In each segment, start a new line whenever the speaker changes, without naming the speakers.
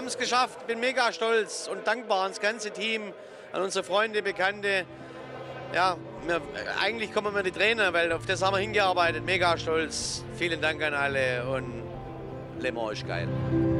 haben es geschafft, bin mega stolz und dankbar ans ganze Team, an unsere Freunde, Bekannte. Ja, eigentlich kommen mir die Tränen, weil auf das haben wir hingearbeitet, mega stolz. Vielen Dank an alle und Le Mans ist geil.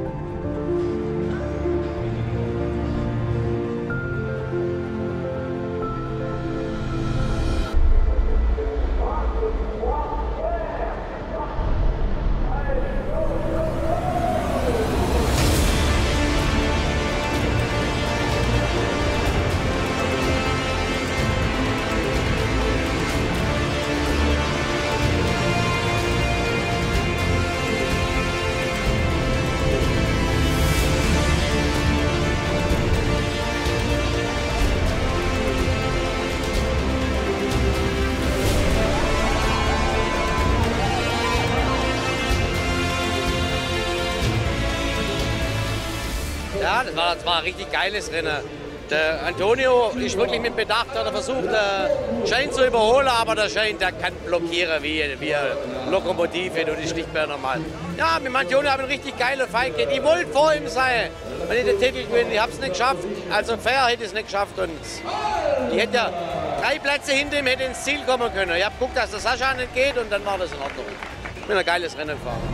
Ja, das war ein richtig geiles Rennen. Der Antonio ist wirklich mit Bedacht, hat er versucht, Schein zu überholen, aber der Schein, der kann blockieren wie eine Lokomotive, das ist nicht mehr normal. Ja, mit dem Antonio habe ich einen richtig geilen Fight gehabt. Ich wollte vor ihm sein, wenn ich den Titel gewinne. Ich habe es nicht geschafft. Also fair hätte ich es nicht geschafft. Und ich hätte ja 3 Plätze hinter ihm hätte ins Ziel kommen können. Ich habe geguckt, dass der Sascha nicht geht und dann war das in Ordnung. Ich bin ein geiles Rennen gefahren.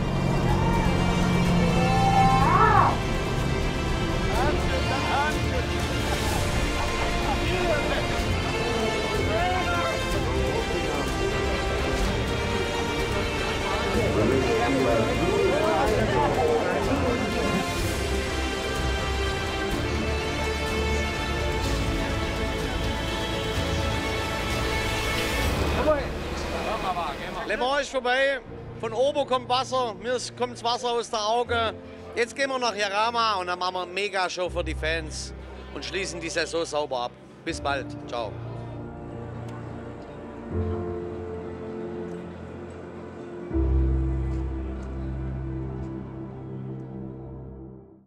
Le Mans ist vorbei, von oben kommt Wasser, mir kommt das Wasser aus den Augen. Jetzt gehen wir nach Jarama und dann machen wir eine Mega-Show für die Fans und schließen die Saison sauber ab. Bis bald, ciao.